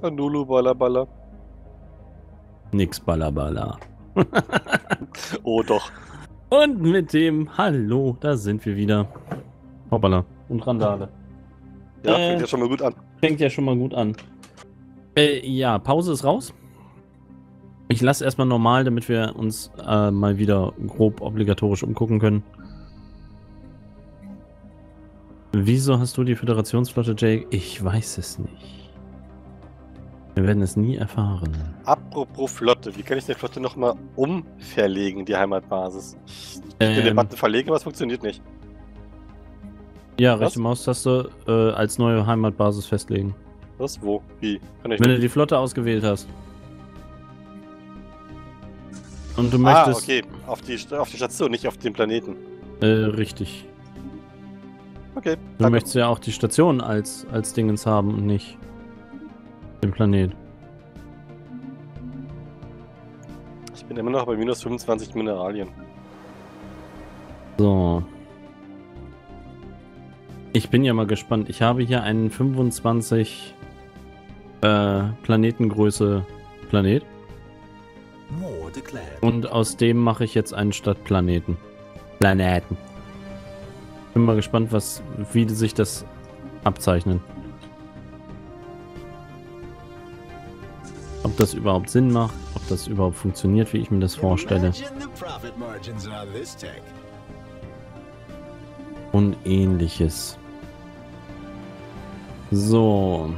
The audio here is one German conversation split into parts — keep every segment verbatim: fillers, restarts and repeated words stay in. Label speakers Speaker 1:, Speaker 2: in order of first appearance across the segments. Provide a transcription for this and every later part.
Speaker 1: Nulu Balla Balla.
Speaker 2: Nix Ballaballa.
Speaker 1: Oh doch.
Speaker 2: Und mit dem Hallo, da sind wir wieder. Hoppala. Und Randale.
Speaker 1: Ja,
Speaker 2: Äh,
Speaker 1: fängt ja schon mal gut an.
Speaker 2: Fängt ja schon mal gut an. Äh, ja, Pause ist raus. Ich lasse erstmal normal, damit wir uns äh, mal wieder grob obligatorisch umgucken können. Wieso hast du die Föderationsflotte, Jake? Ich weiß es nicht. Wir werden es nie erfahren.
Speaker 1: Apropos Flotte, wie kann ich die Flotte nochmal umverlegen, die Heimatbasis? Ich
Speaker 2: Ähm,
Speaker 1: will den Button verlegen, aber es funktioniert nicht.
Speaker 2: Ja,
Speaker 1: Was?
Speaker 2: rechte Maustaste äh, als neue Heimatbasis festlegen.
Speaker 1: Was? Wo? Wie? Kann ich
Speaker 2: Wenn
Speaker 1: nicht.
Speaker 2: du die Flotte ausgewählt hast. Und du
Speaker 1: Ah,
Speaker 2: möchtest...
Speaker 1: okay. Auf die, auf die Station, nicht auf den Planeten.
Speaker 2: Äh, richtig.
Speaker 1: Okay,
Speaker 2: Du
Speaker 1: danke.
Speaker 2: möchtest ja auch die Station als, als Dingens haben und nicht den Planet.
Speaker 1: Ich bin immer noch bei minus fünfundzwanzig Mineralien.
Speaker 2: So. Ich bin ja mal gespannt. Ich habe hier einen fünfundzwanzig äh, Planetengröße Planet. Und aus dem mache ich jetzt einen Stadtplaneten. Planeten. Bin mal gespannt, was, wie sich das abzeichnet. Ob das überhaupt Sinn macht, ob das überhaupt funktioniert, wie ich mir das vorstelle. Und ähnliches. So.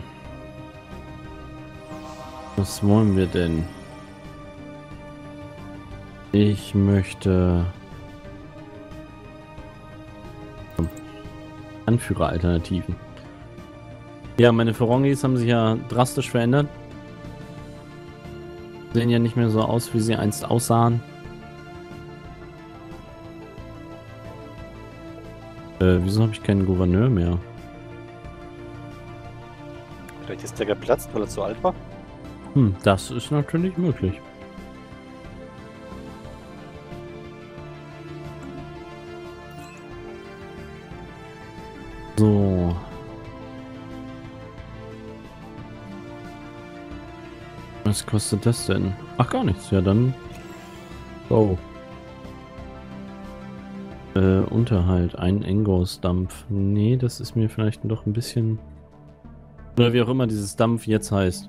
Speaker 2: Was wollen wir denn? Ich möchte... Anführeralternativen. Ja, meine Ferongis haben sich ja drastisch verändert. Sehen ja nicht mehr so aus, wie sie einst aussahen. Äh, wieso habe ich keinen Gouverneur mehr?
Speaker 1: Vielleicht ist der geplatzt, weil er zu alt war.
Speaker 2: Hm, das ist natürlich möglich. So. Was kostet das denn? Ach, gar nichts. Ja, dann... Oh. Äh, Unterhalt. Ein Engos-Dampf. Nee, das ist mir vielleicht doch ein bisschen... Oder wie auch immer dieses Dampf jetzt heißt.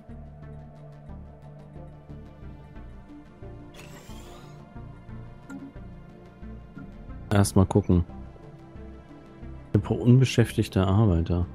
Speaker 2: Erstmal gucken. Pro unbeschäftigter Arbeiter.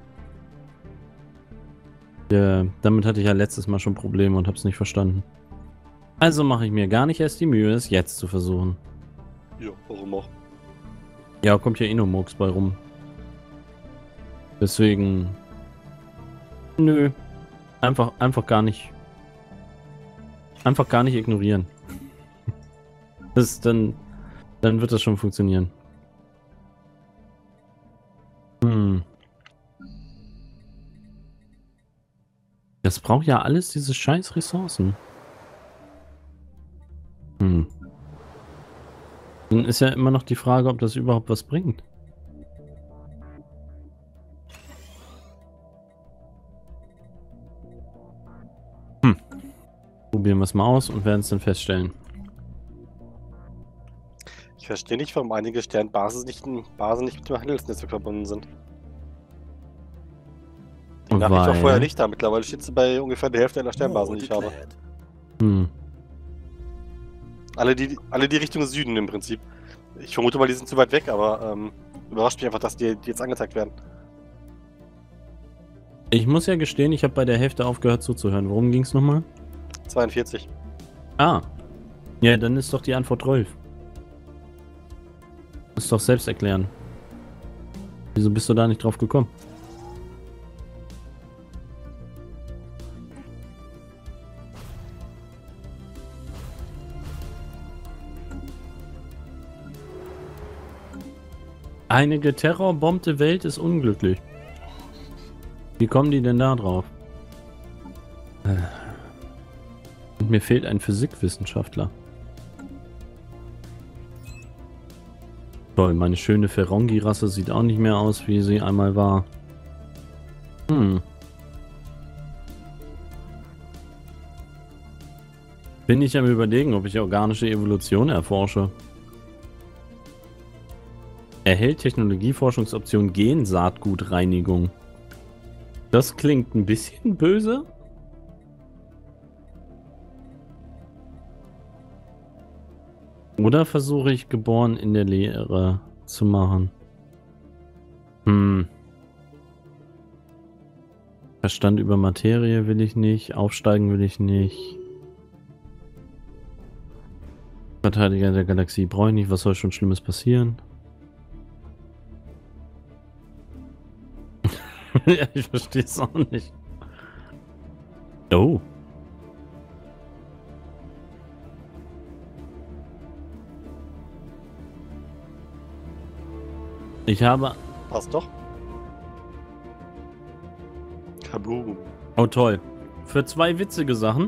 Speaker 2: Ja, damit hatte ich ja letztes Mal schon Probleme und hab's nicht verstanden. Also mache ich mir gar nicht erst die Mühe, es jetzt zu versuchen.
Speaker 1: Ja, warum auch?
Speaker 2: Ja, kommt ja eh nur Murks bei rum. Deswegen... Nö. Einfach, einfach gar nicht... Einfach gar nicht ignorieren. Das ist dann... Dann wird das schon funktionieren. Hm. Das braucht ja alles diese scheiß Ressourcen. Hm. Dann ist ja immer noch die Frage, ob das überhaupt was bringt. Hm. Probieren wir es mal aus und werden es dann feststellen.
Speaker 1: Ich verstehe nicht, warum einige Sternbasen nicht, Basen nicht mit dem Handelsnetzwerk verbunden sind. Die Nachricht war
Speaker 2: Weil-
Speaker 1: vorher nicht da. Mittlerweile steht sie bei ungefähr der Hälfte einer Sternbasen, die ich habe.
Speaker 2: Hm.
Speaker 1: Alle die, alle die Richtung Süden im Prinzip. Ich vermute mal, die sind zu weit weg, aber ähm, überrascht mich einfach, dass die, die jetzt angezeigt werden.
Speaker 2: Ich muss ja gestehen, ich habe bei der Hälfte aufgehört zuzuhören. Worum ging es nochmal?
Speaker 1: zweiundvierzig.
Speaker 2: Ah. Ja, dann ist doch die Antwort Rolf. Ist doch selbst erklären. Wieso bist du da nicht drauf gekommen? Eine geterrorbombte Welt ist unglücklich. Wie kommen die denn da drauf? Und mir fehlt ein Physikwissenschaftler. Toll, meine schöne Ferongi-Rasse sieht auch nicht mehr aus, wie sie einmal war. Hm. Bin ich am Überlegen, ob ich organische Evolution erforsche. Erhält Technologieforschungsoption Gensaatgutreinigung. Das klingt ein bisschen böse. Oder versuche ich geboren in der Lehre zu machen? Hm. Verstand über Materie will ich nicht. Aufsteigen will ich nicht. Verteidiger der Galaxie brauche ich nicht. Was soll schon Schlimmes passieren? Ja, ich verstehe es auch nicht. Oh. Ich habe...
Speaker 1: Passt doch. Kaboom.
Speaker 2: Oh toll. Für zwei witzige Sachen.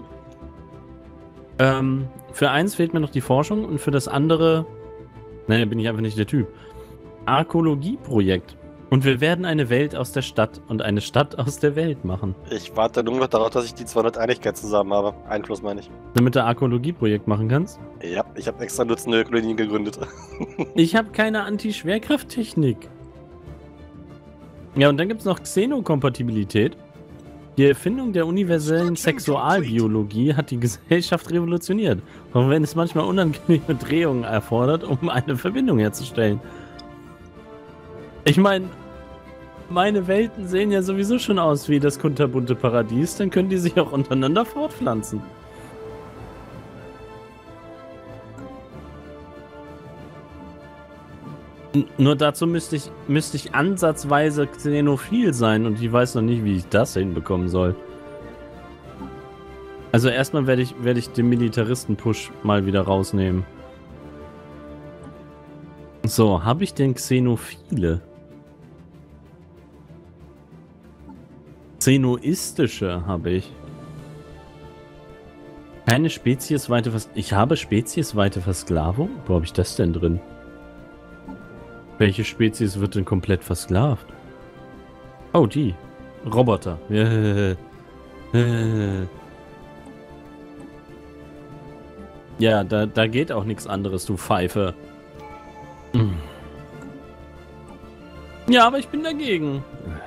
Speaker 2: Ähm, für eins fehlt mir noch die Forschung und für das andere... Nein, bin ich einfach nicht der Typ. Arkologie-Projekt. Und wir werden eine Welt aus der Stadt und eine Stadt aus der Welt machen.
Speaker 1: Ich warte nur noch darauf, dass ich die zweihundert Einigkeit zusammen habe. Einfluss meine ich.
Speaker 2: Damit du Arkologie-Projekt machen kannst?
Speaker 1: Ja, ich habe extra nutzende Kolonien gegründet.
Speaker 2: Ich habe keine Anti-Schwerkrafttechnik. Ja, und dann gibt es noch Xenokompatibilität. Die Erfindung der universellen Sexualbiologie hat die Gesellschaft revolutioniert. Auch wenn es manchmal unangenehme Drehungen erfordert, um eine Verbindung herzustellen. Ich meine, meine Welten sehen ja sowieso schon aus wie das kunterbunte Paradies, dann können die sich auch untereinander fortpflanzen. N- Nur dazu müsste ich, müsste ich ansatzweise xenophil sein und ich weiß noch nicht, wie ich das hinbekommen soll. Also erstmal werde ich, werde ich den Militaristen-Push mal wieder rausnehmen. So, habe ich denn Xenophile? Xenoistische habe ich. Keine speziesweite Vers... Ich habe speziesweite Versklavung? Wo habe ich das denn drin? Welche Spezies wird denn komplett versklavt? Oh, die. Roboter. Ja, da, da geht auch nichts anderes, du Pfeife. Ja, aber ich bin dagegen.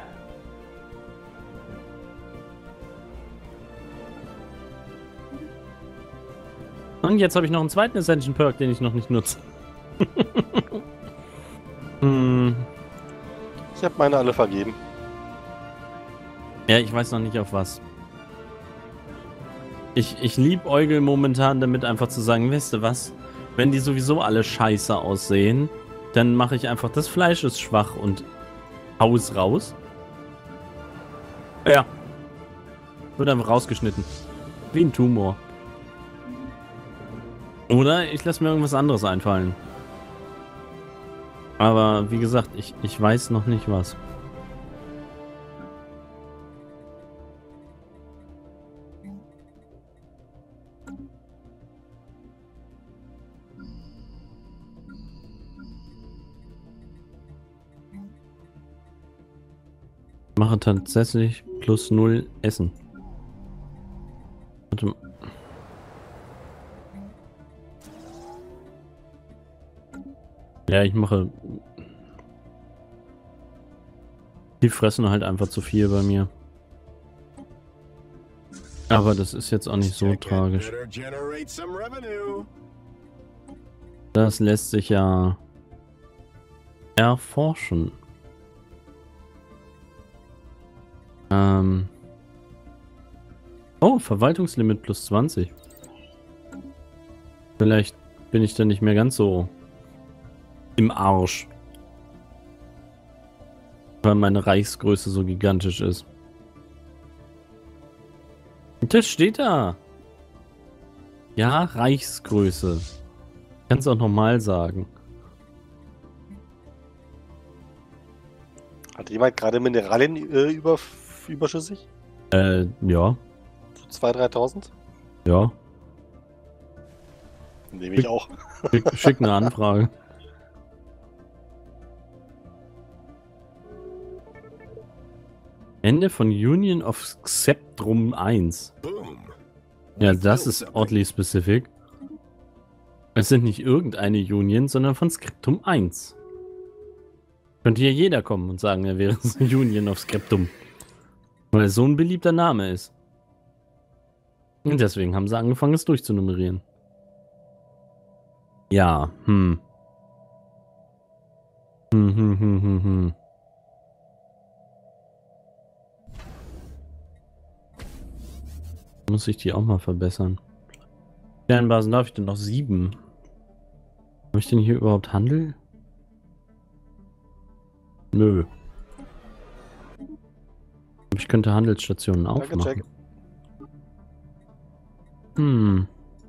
Speaker 2: Und jetzt habe ich noch einen zweiten Ascension Perk, den ich noch nicht nutze. hm.
Speaker 1: Ich habe meine alle vergeben.
Speaker 2: Ja, ich weiß noch nicht auf was. Ich, ich liebäugel momentan damit einfach zu sagen, weißt du was? Wenn die sowieso alle scheiße aussehen, dann mache ich einfach, das Fleisch ist schwach und Haus raus. Ja. Wird einfach rausgeschnitten. Wie ein Tumor. Oder ich lasse mir irgendwas anderes einfallen. Aber wie gesagt, ich, ich weiß noch nicht was. Mache tatsächlich plus null Essen. Warte mal. Ja, ich mache... Die fressen halt einfach zu viel bei mir. Aber das ist jetzt auch nicht so tragisch. Das lässt sich ja erforschen. Ähm... Oh, Verwaltungslimit plus zwanzig. Vielleicht bin ich dann nicht mehr ganz so im Arsch. Weil meine Reichsgröße so gigantisch ist. Das steht da. Ja, Reichsgröße. Kannst du auch normal sagen.
Speaker 1: Hat jemand gerade Mineralien äh, über, überschüssig?
Speaker 2: Äh, ja.
Speaker 1: So zweitausend, dreitausend?
Speaker 2: Ja.
Speaker 1: Nehme ich auch.
Speaker 2: Schick, schick eine Anfrage. Ende von Union of Sceptrum eins. Ja, das ist oddly specific. Es sind nicht irgendeine Union, sondern von Scriptum eins. Könnte hier jeder kommen und sagen, er wäre so eine Union of Scriptum. Weil es so ein beliebter Name ist. Und deswegen haben sie angefangen, es durchzunummerieren. Ja, hm. Hm, hm, hm, hm, hm. Muss ich die auch mal verbessern. Sternbasen darf ich denn noch sieben? Habe ich denn hier überhaupt Handel? Nö. Ich könnte Handelsstationen aufmachen. Hm.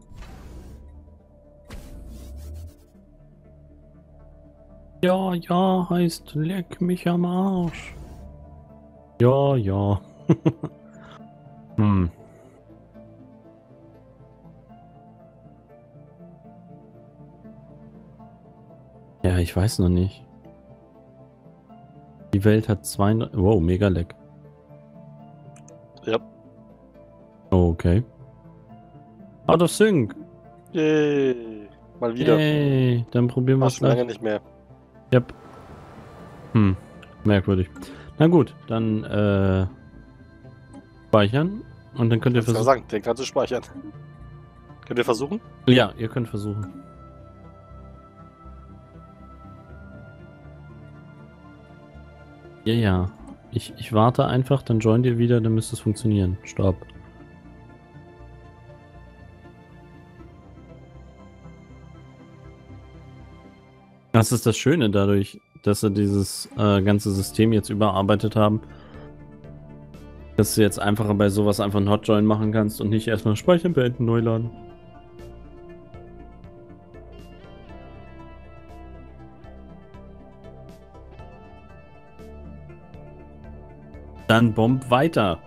Speaker 2: Ja, ja, heißt leck mich am Arsch. Ja, ja. hm. Ja, ich weiß noch nicht. Die Welt hat zwei... Wow, mega leck.
Speaker 1: Ja.
Speaker 2: Oh, okay. Out of Sync.
Speaker 1: Yay. Mal wieder.
Speaker 2: Yay. Dann probieren wir es
Speaker 1: schon
Speaker 2: gleich.
Speaker 1: lange nicht mehr.
Speaker 2: Yep. Hm. Merkwürdig. Na gut, dann äh, speichern. Und dann könnt ihr versuchen...
Speaker 1: sagen, den kannst du speichern. Könnt ihr versuchen?
Speaker 2: Ja, ihr könnt versuchen. Ja, ja. Ich, ich warte einfach, dann joint ihr wieder, dann müsste es funktionieren. Stopp. Das ist das Schöne dadurch, dass sie dieses äh, ganze System jetzt überarbeitet haben. Dass du jetzt einfacher bei sowas einfach einen Hotjoin machen kannst und nicht erstmal speichern, beenden, neu laden. Dann bomb weiter.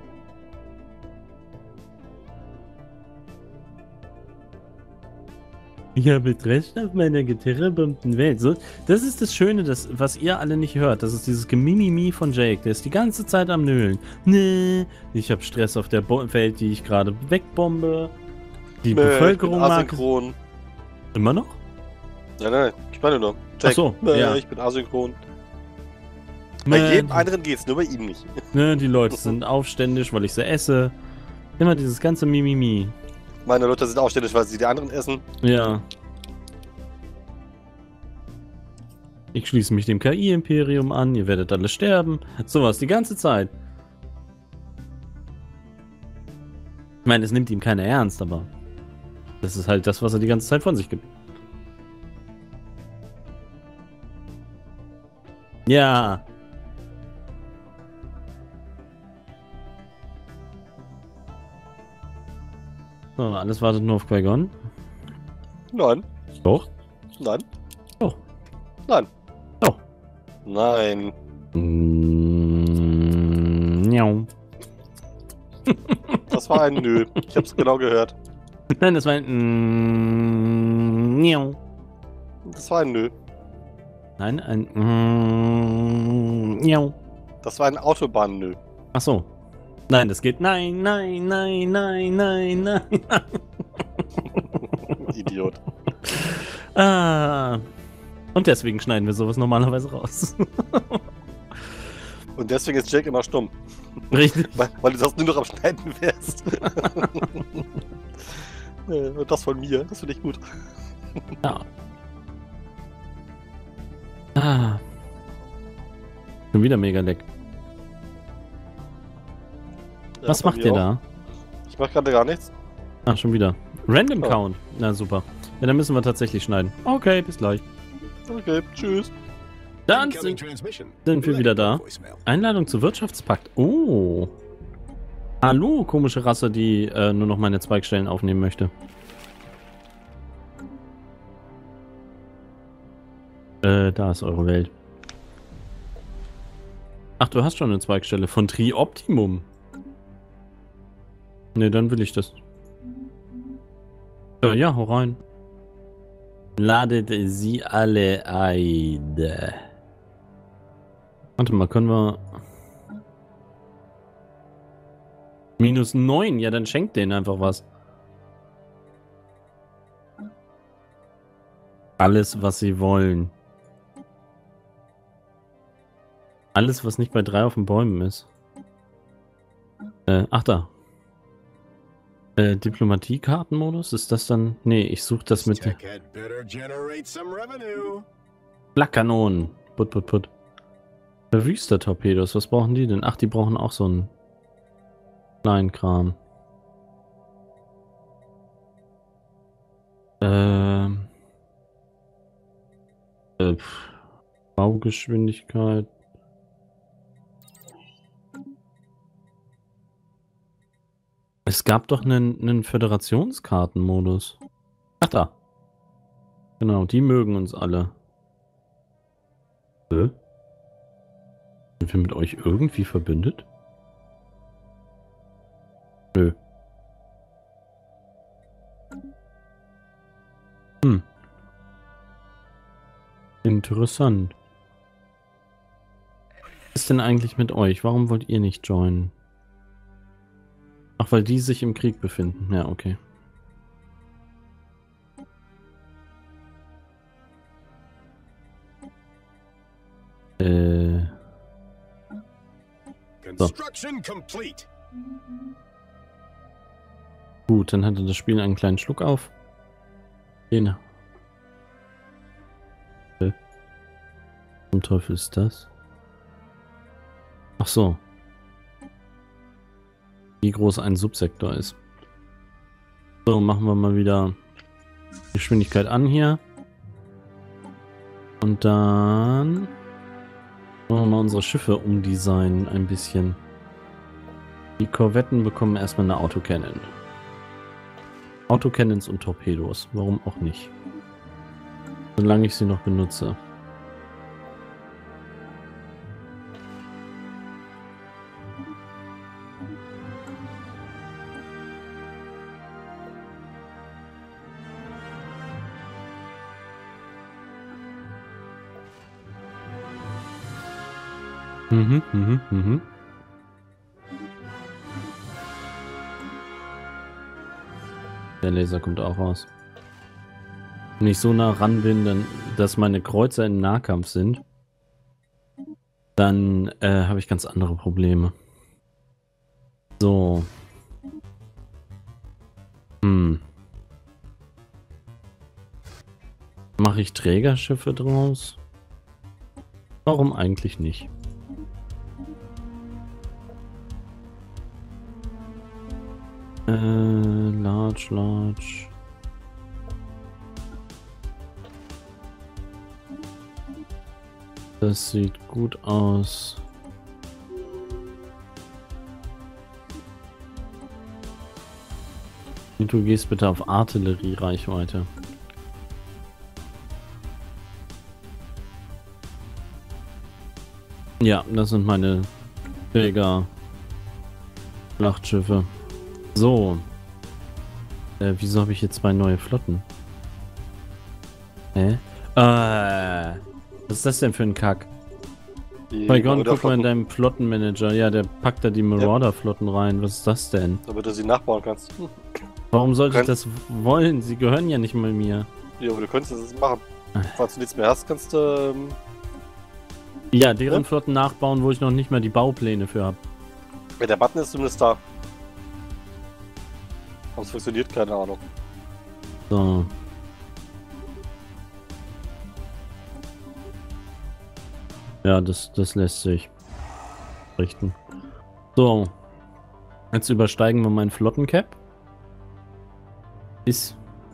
Speaker 2: Ich habe Recht auf meiner geterrabombten Welt. So, das ist das Schöne, das, was ihr alle nicht hört. Das ist dieses Gemimimi von Jake. Der ist die ganze Zeit am Nölen. Nee, ich habe Stress auf der Bo Welt, die ich gerade wegbombe. Die nee, Bevölkerung
Speaker 1: ich bin asynchron.
Speaker 2: Mag... Immer noch?
Speaker 1: Nein, nein, ich meine nur.
Speaker 2: Jake, Ach so,
Speaker 1: nee,
Speaker 2: ja.
Speaker 1: Ich bin asynchron. Bei nee, jedem anderen geht's, nur bei ihm nicht.
Speaker 2: Ne, die Leute sind aufständisch, weil ich sie esse. Immer dieses ganze Mimimi.
Speaker 1: Meine Leute sind aufständig, weil sie die anderen essen.
Speaker 2: Ja. Ich schließe mich dem K I-Imperium an, ihr werdet alle sterben. Sowas, die ganze Zeit. Ich meine, es nimmt ihm keiner ernst, aber das ist halt das, was er die ganze Zeit von sich gibt. Ja. So, alles wartet nur auf Qui-Gon.
Speaker 1: Nein.
Speaker 2: Doch?
Speaker 1: Nein.
Speaker 2: Doch.
Speaker 1: Nein.
Speaker 2: Doch.
Speaker 1: Nein.
Speaker 2: Mm,
Speaker 1: das war ein Nö. Ich hab's genau gehört.
Speaker 2: Nein, das war ein mm,
Speaker 1: Das war ein Nö.
Speaker 2: Nein, ein mm,
Speaker 1: das war ein Autobahn-Nö.
Speaker 2: Ach so. Nein, das geht. Nein, nein, nein, nein, nein, nein.
Speaker 1: Idiot.
Speaker 2: Ah. Und deswegen schneiden wir sowas normalerweise raus.
Speaker 1: Und deswegen ist Jake immer stumm.
Speaker 2: Richtig.
Speaker 1: Weil, weil du das nur noch am Schneiden wärst. Und das von mir. Das finde ich gut.
Speaker 2: Ja. Ah. Schon wieder mega leck.
Speaker 1: Ja,
Speaker 2: was macht ihr auch. da?
Speaker 1: Ich mach gerade gar nichts.
Speaker 2: Ach, schon wieder. Random
Speaker 1: oh.
Speaker 2: Count. Na super. Ja, dann müssen wir tatsächlich schneiden. Okay, bis gleich.
Speaker 1: Okay, tschüss.
Speaker 2: Dann sind, sind wir wieder da. Einladung zu Wirtschaftspakt. Oh. Hallo, komische Rasse, die äh, nur noch meine Zweigstellen aufnehmen möchte. Äh, da ist eure Welt. Ach, du hast schon eine Zweigstelle von Tri-Optimum. Ne, dann will ich das. Äh, ja, hau rein. Ladet sie alle ein. Warte mal, können wir... Minus neun, ja, dann schenkt denen einfach was. Alles, was sie wollen. Alles, was nicht bei drei auf den Bäumen ist. Äh, ach da. Äh, Diplomatie-Kartenmodus? Ist das dann... Nee, ich suche das mit... Flakkanonen. Put, put, put. Verwüster-Torpedos, was brauchen die denn? Ach, die brauchen auch so einen kleinen Kram. Ähm... Äh, Baugeschwindigkeit. Es gab doch einen, einen Föderationskartenmodus. Ach da. Genau, die mögen uns alle. Hä? Sind wir mit euch irgendwie verbündet? Nö. Hm. Interessant. Was ist denn eigentlich mit euch? Warum wollt ihr nicht joinen? Ach, weil die sich im Krieg befinden. Ja, okay. Äh. So. Gut, dann hatte das Spiel einen kleinen Schluck auf. Den. Äh. Zum Teufel ist das? Ach so. Wie groß ein Subsektor ist. So, machen wir mal wieder Geschwindigkeit an hier. Und dann wollen wir mal unsere Schiffe umdesignen ein bisschen. Die Korvetten bekommen erstmal eine Autocannon. Autocannons und Torpedos. Warum auch nicht? Solange ich sie noch benutze. Mhm, mhm, mhm. Der Laser kommt auch raus. Wenn ich so nah ran bin, dann, dass meine Kreuzer im Nahkampf sind, dann äh, habe ich ganz andere Probleme. So. Hm. Mache ich Trägerschiffe draus? Warum eigentlich nicht? Äh, large, large. Das sieht gut aus. Und du gehst bitte auf Artilleriereichweite. Ja, das sind meine Träger Schlachtschiffe. So. Äh, wieso habe ich jetzt zwei neue Flotten? Hä? Äh. Was ist das denn für ein Kack? Bei Gon, guck mal in deinem Flottenmanager. Ja, der packt da die Marauder-Flotten rein. Was ist das denn?
Speaker 1: Damit du sie nachbauen kannst. Hm.
Speaker 2: Warum sollte ich das wollen? Sie gehören ja nicht mal mir.
Speaker 1: Ja, aber du könntest es machen. Falls du nichts mehr hast, kannst du... Ähm
Speaker 2: ja, deren ja? Flotten nachbauen, wo ich noch nicht mal die Baupläne für habe.
Speaker 1: Ja, der Button ist zumindest da. Aber es funktioniert, keine Ahnung.
Speaker 2: So. Ja, das, das lässt sich richten. So. Jetzt übersteigen wir meinen Flottencap. Ist.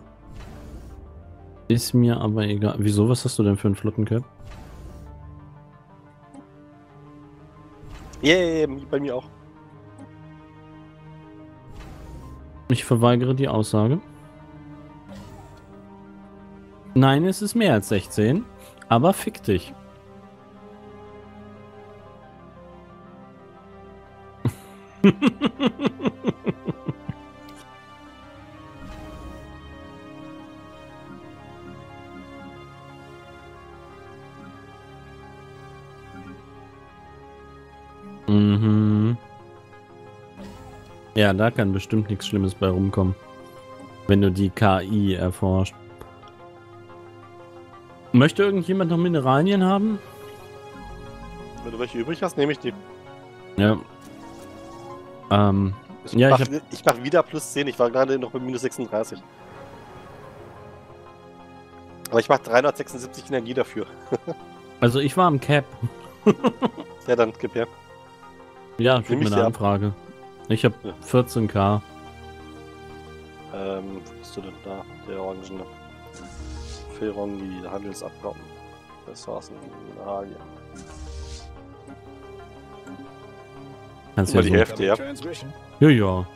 Speaker 2: Ist mir aber egal. Wieso? Was hast du denn für einen Flottencap?
Speaker 1: Ja, yeah, yeah, bei mir auch.
Speaker 2: Ich verweigere die Aussage. Nein, es ist mehr als sechzehn. Aber fick dich. Mhm. Ja, da kann bestimmt nichts Schlimmes bei rumkommen. Wenn du die K I erforscht. Möchte irgendjemand noch Mineralien haben?
Speaker 1: Wenn du welche übrig hast, nehme ich die.
Speaker 2: Ja. Ähm.
Speaker 1: Ich
Speaker 2: Ja,
Speaker 1: mach,
Speaker 2: ich hab...
Speaker 1: ich mach wieder plus zehn. Ich war gerade noch bei minus sechsunddreißig. Aber ich mache dreihundertsechsundsiebzig Energie dafür.
Speaker 2: Also ich war am Cap.
Speaker 1: Ja, dann gib her.
Speaker 2: Ja,
Speaker 1: Nehm
Speaker 2: schick mir
Speaker 1: ich
Speaker 2: eine
Speaker 1: dir ab.
Speaker 2: Anfrage. Ich habe
Speaker 1: Ja.
Speaker 2: vierzehn K.
Speaker 1: Ähm, wo bist du denn da? Der Orangene. Ferrongi, Handelsabkommen. Ressourcen, Mineralien.
Speaker 2: Kannst
Speaker 1: Über
Speaker 2: ja
Speaker 1: die
Speaker 2: so.
Speaker 1: Hälfte, ja.
Speaker 2: Ja, ja.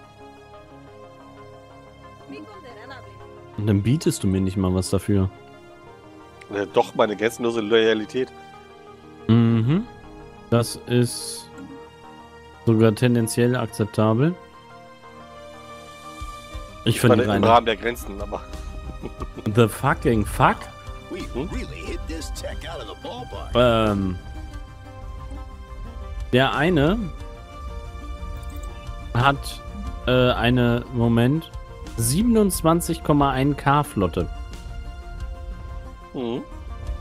Speaker 2: Und dann bietest du mir nicht mal was dafür.
Speaker 1: Äh, Doch, meine grenzenlose Loyalität.
Speaker 2: Mhm. Das ist sogar tendenziell akzeptabel. Ich
Speaker 1: Ich meine,
Speaker 2: verliere
Speaker 1: im
Speaker 2: eine.
Speaker 1: Rahmen der Grenzen, aber.
Speaker 2: The fucking fuck?
Speaker 1: Hm?
Speaker 2: Ähm. Der eine hat äh, eine, Moment, siebenundzwanzig Komma eins K Flotte.
Speaker 1: Mhm.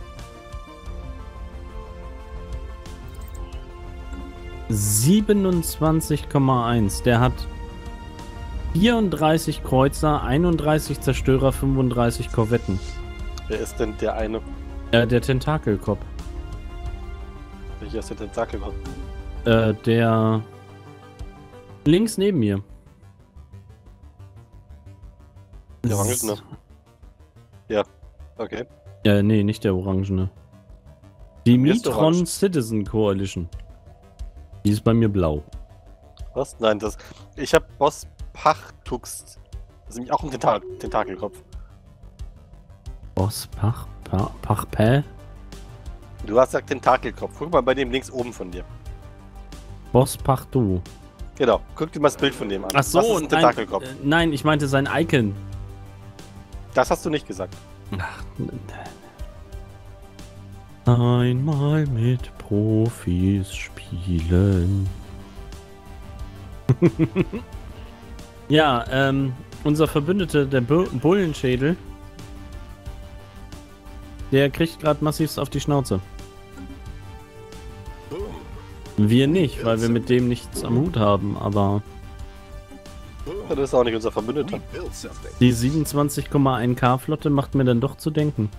Speaker 2: siebenundzwanzig Komma eins. Der hat vierunddreißig Kreuzer, einunddreißig Zerstörer, fünfunddreißig Korvetten.
Speaker 1: Wer ist denn der eine?
Speaker 2: Äh, der Tentakelkopf.
Speaker 1: Welcher ist der Tentakel?
Speaker 2: Äh, der links neben mir.
Speaker 1: Der Orangene. Ja, okay.
Speaker 2: Ja, nee, nicht der Orangene. Die
Speaker 1: Mir ist
Speaker 2: Mitron
Speaker 1: orange.
Speaker 2: Citizen Coalition. Die ist bei mir blau.
Speaker 1: Was? Nein, das. Ich hab Boss Pachtux. Das ist nämlich auch ein Tenta Tentakelkopf.
Speaker 2: Boss Pach, Pach, Pach, Pä?
Speaker 1: Du hast gesagt Tentakelkopf. Guck mal bei dem links oben von dir.
Speaker 2: Boss Pach, du.
Speaker 1: Genau. Guck dir mal das Bild von dem an.
Speaker 2: Ach so,
Speaker 1: Was ist ein
Speaker 2: nein,
Speaker 1: Tentakelkopf?
Speaker 2: äh, nein, ich meinte sein Icon.
Speaker 1: Das hast du nicht gesagt.
Speaker 2: Ach, einmal mit Profis spielen. Ja, ähm, unser Verbündeter, der Bu Bullenschädel, der kriegt gerade massivst auf die Schnauze. Wir nicht, weil wir mit dem nichts am Hut haben, aber
Speaker 1: Ja, das ist auch nicht unser Verbündeter.
Speaker 2: die siebenundzwanzig Komma eins K Flotte macht mir dann doch zu denken.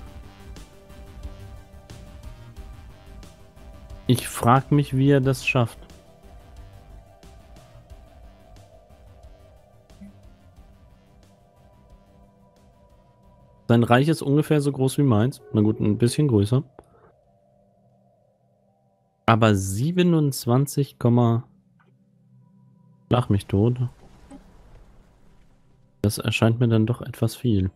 Speaker 2: Ich frag mich, wie er das schafft. Sein Reich ist ungefähr so groß wie meins. Na gut, ein bisschen größer. Aber siebenundzwanzig, Schlag mich tot. Das erscheint mir dann doch etwas viel.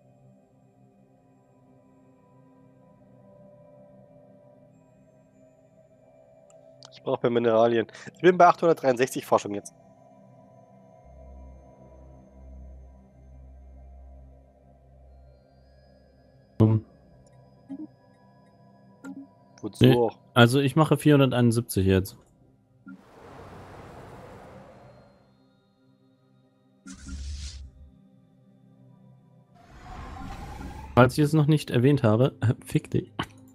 Speaker 1: Ich brauche bei Mineralien. Ich bin bei achthundertdreiundsechzig Forschung jetzt.
Speaker 2: Hm.
Speaker 1: Wozu
Speaker 2: Nee.
Speaker 1: auch?
Speaker 2: Also ich mache vierhunderteinundsiebzig jetzt. Falls ich es noch nicht erwähnt habe, äh, fick dich.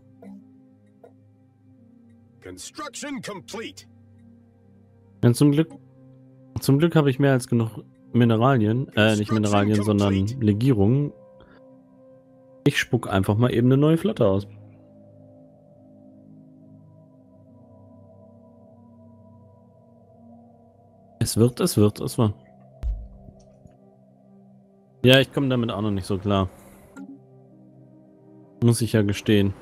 Speaker 3: Construction complete.
Speaker 2: Ja, zum Glück, zum Glück habe ich mehr als genug Mineralien, äh, nicht Mineralien, sondern Legierungen. Ich spuck einfach mal eben eine neue Flotte aus. Es wird, es wird, es wird. Ja, ich komme damit auch noch nicht so klar. Muss ich ja gestehen.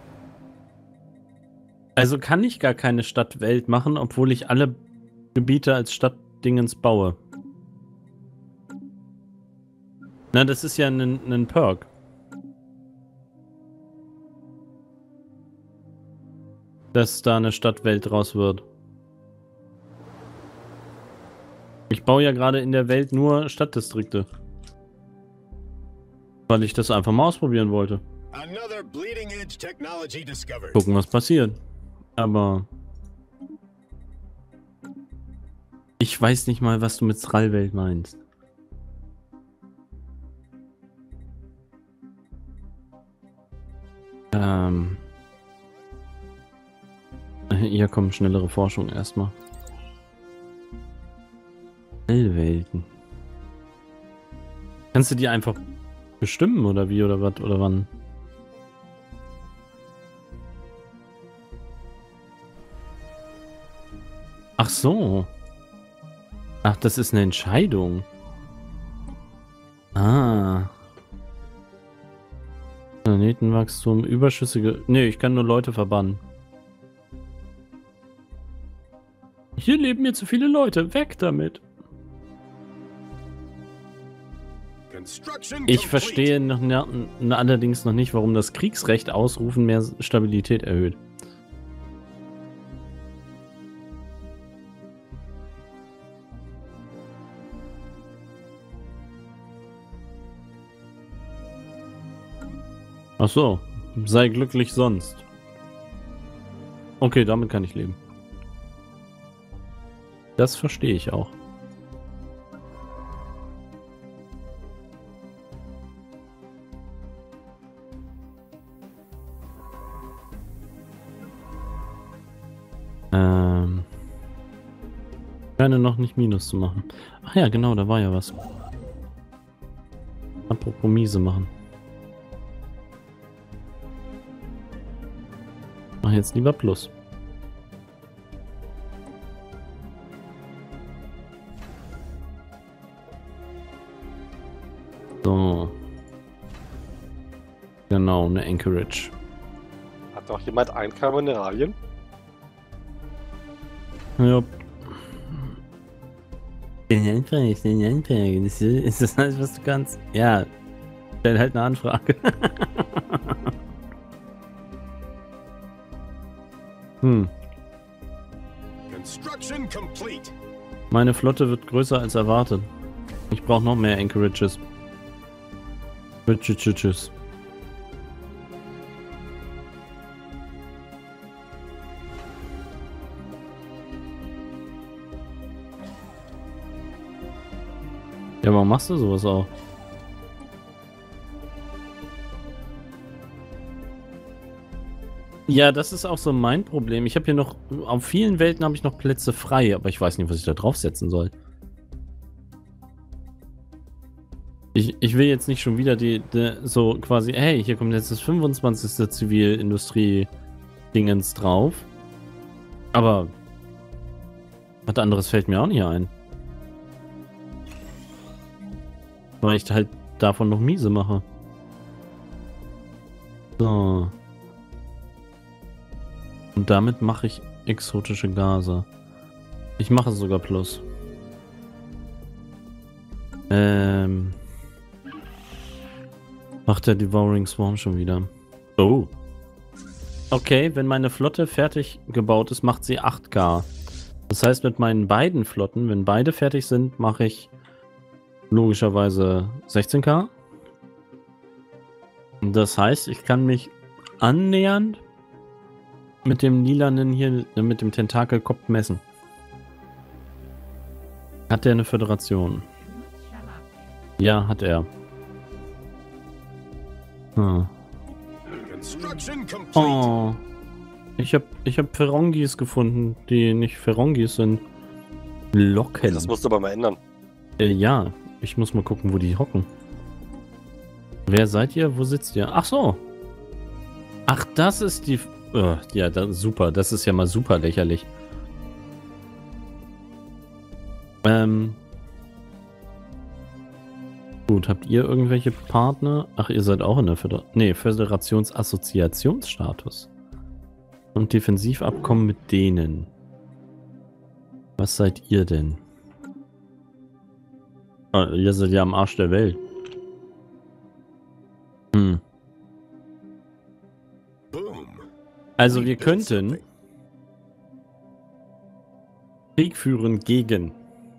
Speaker 2: Also kann ich gar keine Stadtwelt machen, obwohl ich alle Gebiete als Stadtdingens baue. Na, das ist ja ein, ein Perk. Dass da eine Stadtwelt draus wird. Ich baue ja gerade in der Welt nur Stadtdistrikte. Weil ich das einfach mal ausprobieren wollte.
Speaker 3: Another bleeding edge technology discovered.
Speaker 2: Gucken, was passiert. Aber Ich weiß nicht mal, was du mit Thrallwelt meinst. Ähm. Hier kommen schnellere Forschung erstmal. Thrallwelten. Kannst du die einfach bestimmen oder wie oder was oder wann? Ach so. Ach, das ist eine Entscheidung. Ah. Planetenwachstum, überschüssige... Nee, ich kann nur Leute verbannen. Hier leben mir zu viele Leute. Weg damit. Ich verstehe noch, na, na, allerdings noch nicht, warum das Kriegsrecht ausrufen mehr Stabilität erhöht. Ach so, sei glücklich sonst. Okay, damit kann ich leben. Das verstehe ich auch. Ähm. Ich scheine noch nicht Minus zu machen. Ach ja, genau, da war ja was. Apropos miese machen. Mach jetzt lieber Plus. So. Genau, eine Anchorage.
Speaker 1: Hat doch jemand ein K Mineralien?
Speaker 2: Ja. Den Anfrage, den Anfrage. Das ist das alles, was du kannst? Ja. Stell halt eine Anfrage. Hm.
Speaker 3: Construction complete.
Speaker 2: Meine Flotte wird größer als erwartet. Ich brauche noch mehr Anchorages. Tschüss. Ja, warum machst du sowas auch? Ja, das ist auch so mein Problem. Ich habe hier noch, auf vielen Welten habe ich noch Plätze frei, aber ich weiß nicht, was ich da draufsetzen soll. Ich, ich will jetzt nicht schon wieder die, die so quasi, hey, hier kommt jetzt das fünfundzwanzigste Zivilindustrie-Dingens drauf. Aber was anderes fällt mir auch nicht ein. Weil ich halt davon noch miese mache. So. Und damit mache ich exotische Gase. Ich mache sogar Plus. Ähm. Macht der Devouring Swarm schon wieder. Oh. Okay, wenn meine Flotte fertig gebaut ist, macht sie acht K. Das heißt, mit meinen beiden Flotten, wenn beide fertig sind, mache ich logischerweise sechzehn K. Das heißt, ich kann mich annähernd mit dem lilanen hier, mit dem Tentakelkopf messen. Hat der eine Föderation? Ja, hat er. Hm. Oh. Ich hab, ich hab Ferongis gefunden, die nicht Ferongis sind. Locken.
Speaker 1: Das musst du aber mal ändern.
Speaker 2: Äh, ja, ich muss mal gucken, wo die hocken. Wer seid ihr? Wo sitzt ihr? Ach so. Ach, das ist die... Oh, ja, das, super. Das ist ja mal super lächerlich. Ähm... Gut, habt ihr irgendwelche Partner? Ach, ihr seid auch in der Föder nee, Föderationsassoziationsstatus. Und Defensivabkommen mit denen. Was seid ihr denn? Ah, ihr seid ja am Arsch der Welt. Hm. Also wir könnten Krieg führen gegen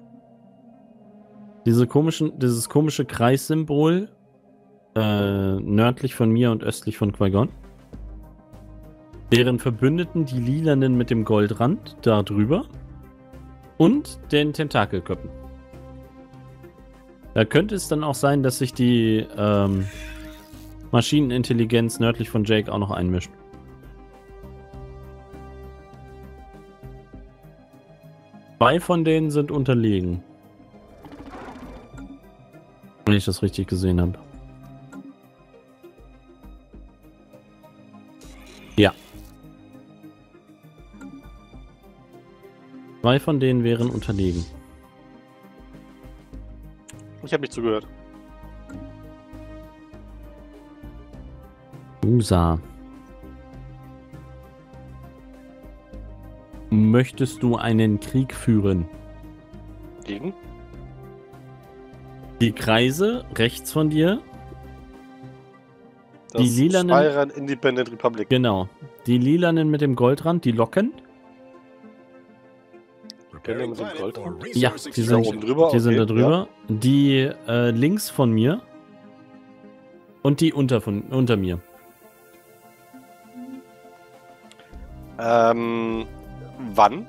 Speaker 2: diese komischen, dieses komische Kreissymbol äh, nördlich von mir und östlich von Qui-Gon. Deren Verbündeten die Lilanen mit dem Goldrand da drüber. Und den Tentakelköppen. Da könnte es dann auch sein, dass sich die ähm, Maschinenintelligenz nördlich von Jake auch noch einmischt. Zwei von denen sind unterlegen. Wenn ich das richtig gesehen habe. Ja. Zwei von denen wären unterlegen.
Speaker 1: Ich habe nicht zugehört.
Speaker 2: U S A. Möchtest du einen Krieg führen?
Speaker 1: Gegen?
Speaker 2: Die Kreise rechts von dir.
Speaker 1: Das
Speaker 2: Die lilanen-
Speaker 1: Spyran Independent Republic.
Speaker 2: Genau. Die lilanen mit dem Goldrand, die locken.
Speaker 3: Preparing
Speaker 1: mit dem
Speaker 3: planet
Speaker 1: Gold
Speaker 3: for
Speaker 1: dran.
Speaker 3: resource
Speaker 2: Ja, die
Speaker 1: Da
Speaker 3: extraction.
Speaker 2: sind,
Speaker 1: oben drüber.
Speaker 2: die sind
Speaker 1: okay,
Speaker 2: da drüber. Die äh, links von mir. Und die unter, von, unter mir.
Speaker 1: Ja. Ähm, wann?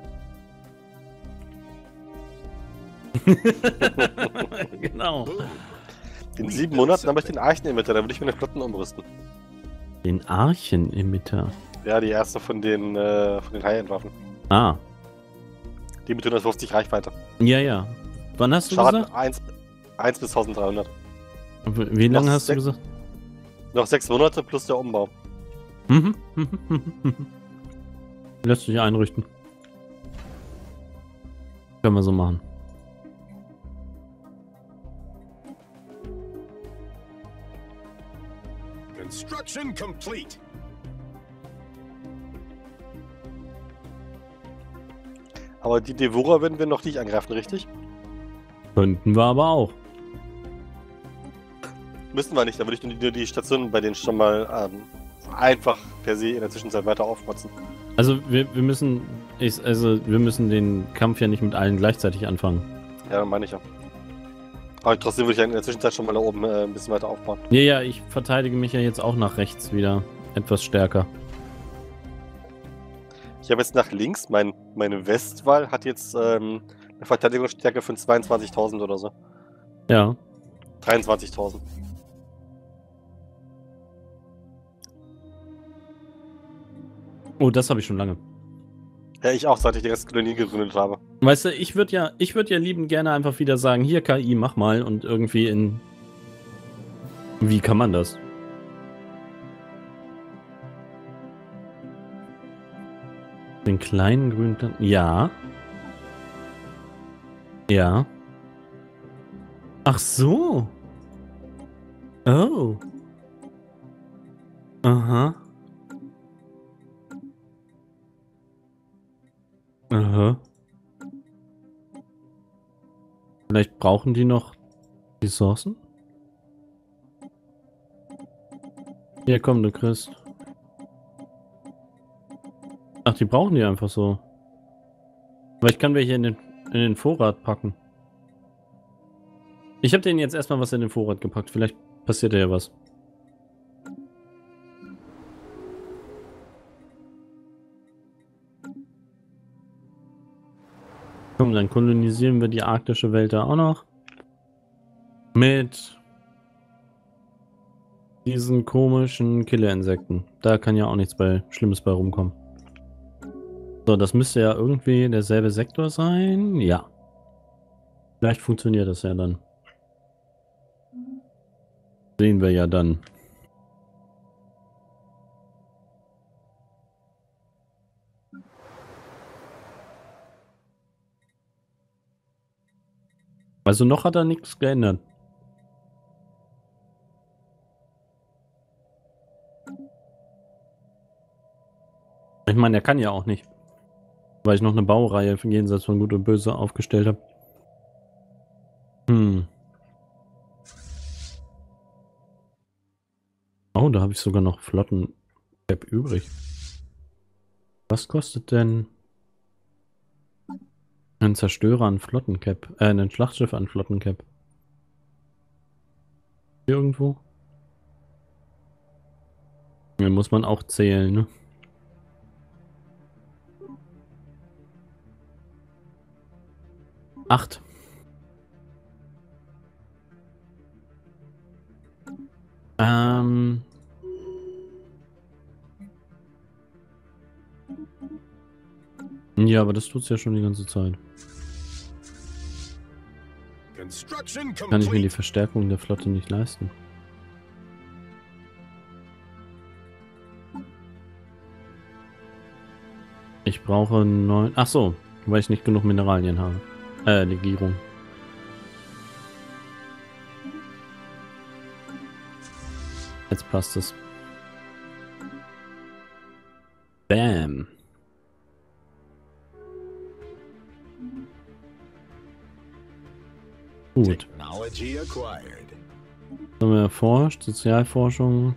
Speaker 2: Genau.
Speaker 3: Boom.
Speaker 1: In sieben Monaten habe ich den Archen-Emitter, da würde ich meine Flotten umrüsten.
Speaker 2: Den Archen-Emitter.
Speaker 1: Ja, die erste von den, äh, von den High-End-Waffen.
Speaker 2: Ah.
Speaker 1: Die mit hundertfünfzig Reichweite.
Speaker 2: Ja, ja. Wann hast du
Speaker 1: Schaden
Speaker 2: gesagt?
Speaker 1: eins bis eintausenddreihundert.
Speaker 2: W- Wie lange
Speaker 1: Noch
Speaker 2: hast du
Speaker 1: sech-
Speaker 2: gesagt?
Speaker 1: Noch sechs Monate plus der Umbau.
Speaker 2: Mhm. Lässt sich einrichten. Können wir so machen.
Speaker 3: Construction complete.
Speaker 1: Aber die Devourer werden wir noch nicht angreifen, richtig?
Speaker 2: Könnten wir aber auch.
Speaker 1: Müssen wir nicht, da würde ich nur die, nur die Stationen bei denen schon mal ähm, einfach per se in der Zwischenzeit weiter aufmotzen.
Speaker 2: Also wir, wir müssen. Ich, also wir müssen den Kampf ja nicht mit allen gleichzeitig anfangen.
Speaker 1: Ja, meine ich ja. Aber trotzdem würde ich in der Zwischenzeit schon mal da oben äh, ein bisschen weiter aufbauen.
Speaker 2: Ja, ja, ich verteidige mich ja jetzt auch nach rechts wieder. Etwas stärker.
Speaker 1: Ich habe jetzt nach links, mein, meine Westwall hat jetzt ähm, eine Verteidigungsstärke von zweiundzwanzigtausend oder so.
Speaker 2: Ja.
Speaker 1: dreiundzwanzigtausend.
Speaker 2: Oh, das habe ich schon lange.
Speaker 1: Ja, ich auch, seit ich die ganze Kolonie gegründet habe.
Speaker 2: Weißt du, ich würde ja, ich würde ja liebend gerne einfach wieder sagen, hier K I, mach mal und irgendwie in. Wie kann man das? Den kleinen grünen Plan- Ja. Ja. Ach so. Oh. Aha. Aha. Vielleicht brauchen die noch Ressourcen? Hier, komm, du kriegst. Ach, die brauchen die einfach so. Aber ich kann welche in den, in den Vorrat packen. Ich habe denen jetzt erstmal was in den Vorrat gepackt. Vielleicht passiert ja was. Komm, dann kolonisieren wir die arktische Welt da auch noch. Mit diesen komischen Killerinsekten. Da kann ja auch nichts bei Schlimmes bei rumkommen. So, das müsste ja irgendwie derselbe Sektor sein. Ja. Vielleicht funktioniert das ja dann. Sehen wir ja dann. Also noch hat er nichts geändert. Ich meine, er kann ja auch nicht. Weil ich noch eine Baureihe für jenseits von Gut und Böse aufgestellt habe. Hm. Oh, da habe ich sogar noch Flotten-Cap übrig. Was kostet denn ein Zerstörer an Flottencap? Äh, ein Schlachtschiff an Flottencap? Hier irgendwo? Hier muss man auch zählen, ne? Acht. Ähm. Ja, aber das tut's ja schon die ganze Zeit.
Speaker 3: Construction
Speaker 2: Kann ich mir die
Speaker 3: complete.
Speaker 2: Verstärkung der Flotte nicht leisten. Ich brauche neun. Ach so, weil ich nicht genug Mineralien habe. Äh, Legierung. Jetzt passt es. Bam. Gut.
Speaker 3: Technology acquired.
Speaker 2: Haben wir erforscht, Sozialforschung.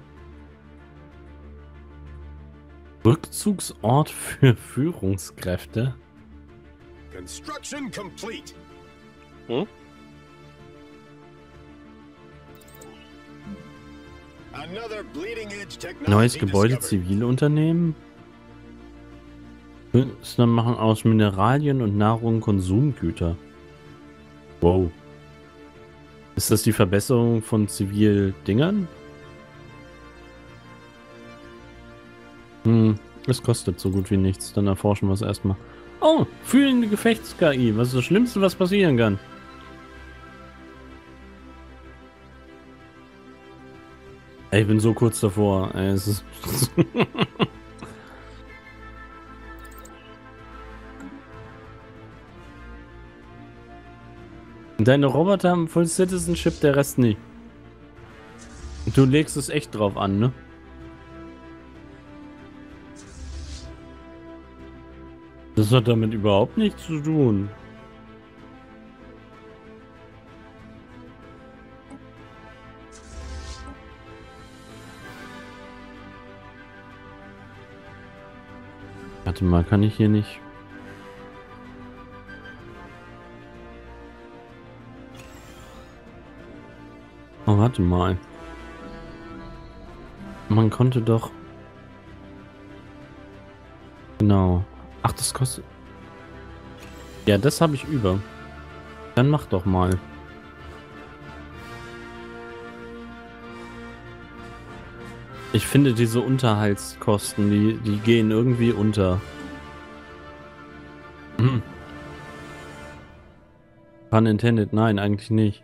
Speaker 2: Rückzugsort für Führungskräfte.
Speaker 3: Construction complete.
Speaker 1: Hm?
Speaker 3: Another bleeding edge technology
Speaker 2: Neues Gebäude,
Speaker 3: discovered.
Speaker 2: Zivilunternehmen. Künstler machen aus Mineralien und Nahrung Konsumgüter. Wow. Ist das die Verbesserung von Zivildingern? Hm, es kostet so gut wie nichts. Dann erforschen wir es erstmal. Oh, fühlende Gefechts-K I. Was ist das Schlimmste, was passieren kann? Ey, ich bin so kurz davor. Ey, es ist Deine Roboter haben Full Citizenship, der Rest nicht. Du legst es echt drauf an, ne? Das hat damit überhaupt nichts zu tun. Warte mal, kann ich hier nicht... Oh, warte mal. Man konnte doch... Genau. Ach, das kostet... Ja, das habe ich über. Dann mach doch mal. Ich finde diese Unterhaltskosten, die, die gehen irgendwie unter. Hm. Pun intended, nein, eigentlich nicht.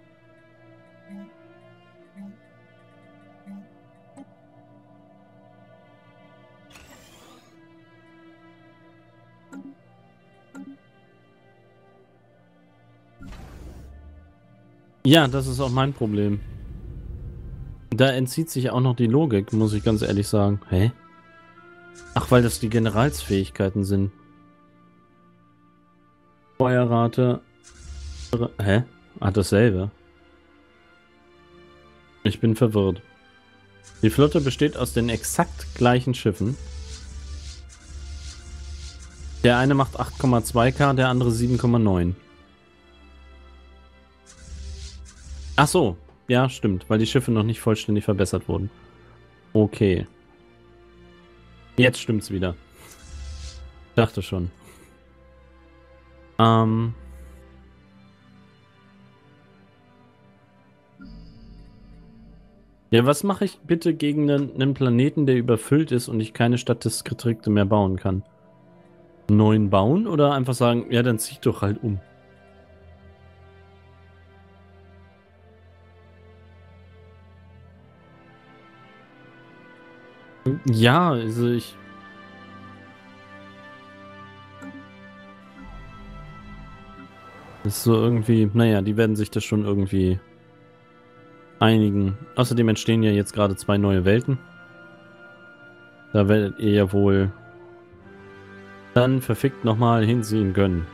Speaker 2: Ja, das ist auch mein Problem. Da entzieht sich auch noch die Logik, muss ich ganz ehrlich sagen. Hä? Ach, weil das die Generalsfähigkeiten sind. Feuerrate. Hä? Ah, dasselbe. Ich bin verwirrt. Die Flotte besteht aus den exakt gleichen Schiffen. Der eine macht acht Komma zwei K, der andere sieben Komma neun. Ach so, ja, stimmt, weil die Schiffe noch nicht vollständig verbessert wurden. Okay. Jetzt stimmt's wieder. Dachte schon. Ähm. Ja, was mache ich bitte gegen einen, einen Planeten, der überfüllt ist und ich keine Statistikdistrikte mehr bauen kann? Neuen bauen oder einfach sagen, ja, dann zieh doch halt um. Ja, also ich... Das ist so irgendwie... Naja, die werden sich das schon irgendwie einigen. Außerdem entstehen ja jetzt gerade zwei neue Welten. Da werdet ihr ja wohl dann verfickt nochmal hinsehen können.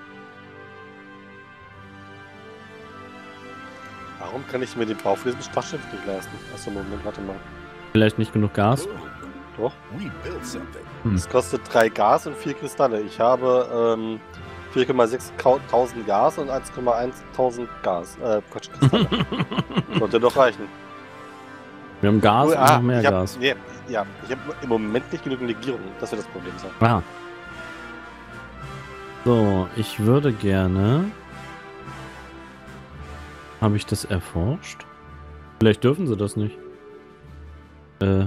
Speaker 1: Warum kann ich mir den Bau für diesen Schlachtschiff nicht leisten? Achso, Moment, warte mal.
Speaker 2: Vielleicht nicht genug Gas?
Speaker 1: Doch.
Speaker 3: We built something.
Speaker 2: Hm.
Speaker 1: Es kostet drei Gas und vier Kristalle. Ich habe ähm, vier Komma sechs tausend Gas und eins Komma eins tausend Gas. Äh, Quatsch, Kristalle. Sollte doch reichen.
Speaker 2: Wir haben Gas
Speaker 1: Oh,
Speaker 2: und
Speaker 1: ah,
Speaker 2: noch mehr
Speaker 1: ich hab,
Speaker 2: Gas.
Speaker 1: Nee, ja, ich habe im Moment nicht genügend Legierung. Das wird das Problem sein.
Speaker 2: Ah. So, ich würde gerne Habe ich das erforscht? Vielleicht dürfen sie das nicht. Äh.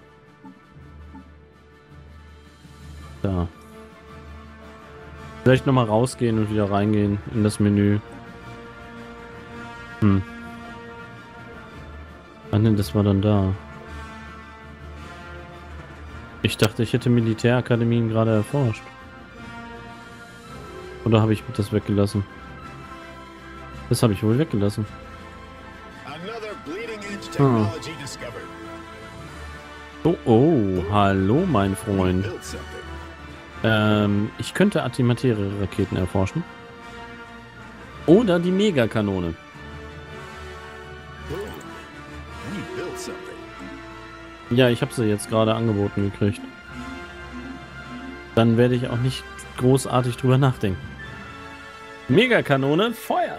Speaker 2: Da. Vielleicht nochmal rausgehen und wieder reingehen in das Menü. Hm. Ah ne, das war dann da. Ich dachte, ich hätte Militärakademien gerade erforscht. Oder habe ich das weggelassen? Das habe ich wohl weggelassen.
Speaker 3: Another bleeding edge technology discovered.
Speaker 2: Oh, oh, hallo, mein Freund.
Speaker 3: Built something.
Speaker 2: Ähm, ich könnte Antimaterie-Raketen erforschen. Oder die Megakanone.
Speaker 3: Boom. We built something.
Speaker 2: Ja, ich habe sie jetzt gerade angeboten gekriegt. Dann werde ich auch nicht großartig drüber nachdenken. Megakanone, Feuer!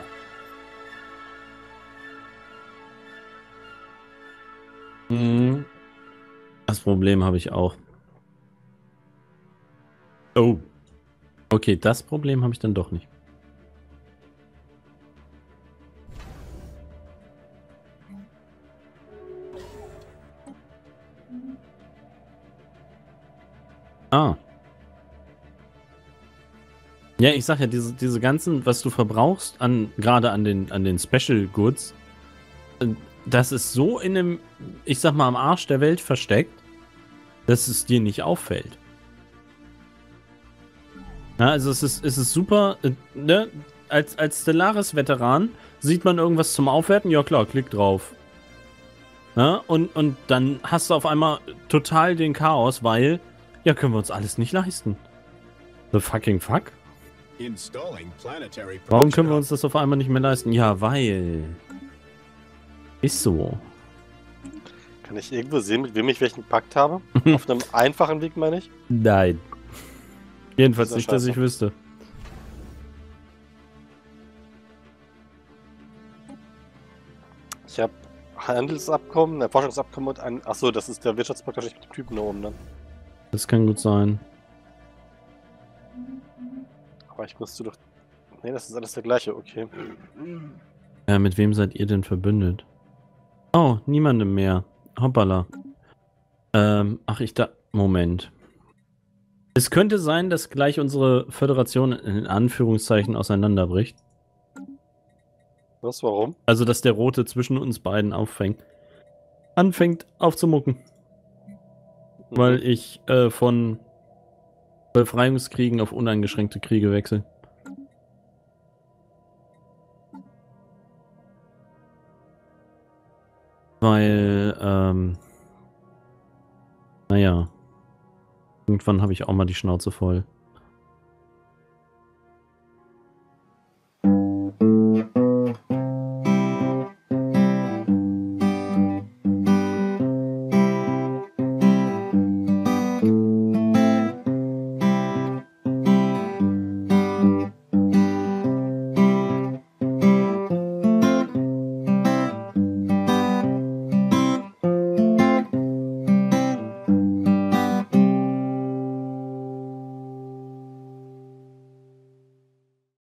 Speaker 2: Mhm. Das Problem habe ich auch. Oh. Okay, das Problem habe ich dann doch nicht. Ah. Ja, ich sag ja, diese, diese ganzen, was du verbrauchst, an, gerade an den, an den Special Goods, äh, das ist so in einem, ich sag mal, am Arsch der Welt versteckt, dass es dir nicht auffällt. Ja, also es ist, es ist super, äh, ne? Als, als Stellaris-Veteran sieht man irgendwas zum Aufwerten, ja klar, klick drauf. Ja, und, und dann hast du auf einmal total den Chaos, weil, ja, können wir uns alles nicht leisten. The fucking fuck?
Speaker 3: Installing planetary
Speaker 2: Warum können wir
Speaker 3: production
Speaker 2: uns das auf einmal nicht mehr leisten? Ja, weil... Ist so.
Speaker 1: Kann ich irgendwo sehen, mit wem ich welchen Pakt habe? Auf einem einfachen Weg, meine ich?
Speaker 2: Nein. Jedenfalls
Speaker 1: Dieser
Speaker 2: nicht, dass ich
Speaker 1: Scheiße.
Speaker 2: wüsste.
Speaker 1: Ich habe Handelsabkommen, ein Forschungsabkommen und ein... Achso, das ist der Wirtschaftspakt wahrscheinlich mit dem Typen da oben dann.
Speaker 2: Das kann gut sein.
Speaker 1: Aber ich müsste doch... Nee, das ist alles der gleiche, okay.
Speaker 2: Ja, mit wem seid ihr denn verbündet? Oh, niemandem mehr. Hoppala. Ähm, ach, ich da... Moment. Es könnte sein, dass gleich unsere Föderation in Anführungszeichen auseinanderbricht.
Speaker 1: Was, warum?
Speaker 2: Also, dass der Rote zwischen uns beiden auffängt. Anfängt aufzumucken.
Speaker 1: Mhm.
Speaker 2: Weil ich äh, von Befreiungskriegen auf uneingeschränkte Kriege wechsle. Weil, ähm, naja, irgendwann habe ich auch mal die Schnauze voll.